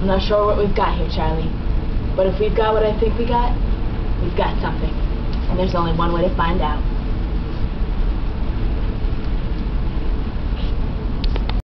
I'm not sure what we've got here, Charlie. But if we've got what I think we got, we've got something. And there's only one way to find out.